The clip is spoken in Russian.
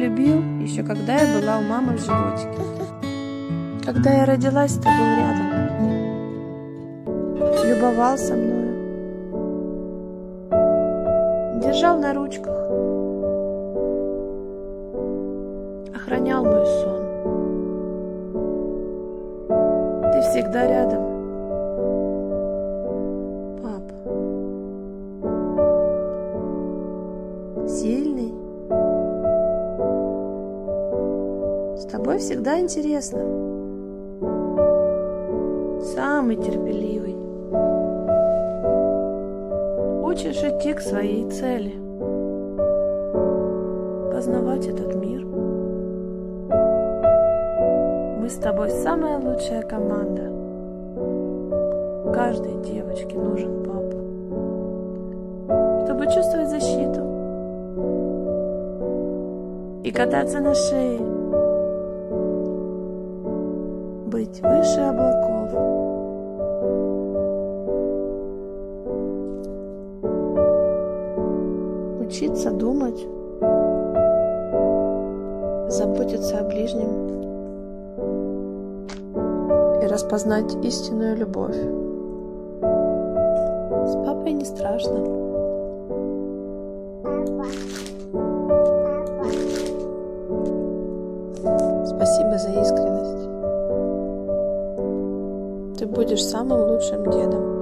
любил еще когда я была у мамы в животике. Когда я родилась, ты был рядом, любовался мною, держал на ручках, охранял мой сон. Ты всегда рядом, папа. Сильный. С тобой всегда интересно. Самый терпеливый. Учишь идти к своей цели. Познавать этот мир. Мы с тобой самая лучшая команда. Каждой девочке нужен папа, чтобы чувствовать защиту и кататься на шее, быть выше облаков. Учиться думать, заботиться о ближнем и распознать истинную любовь. С папой не страшно. Спасибо за искренность. Ты будешь самым лучшим дедом.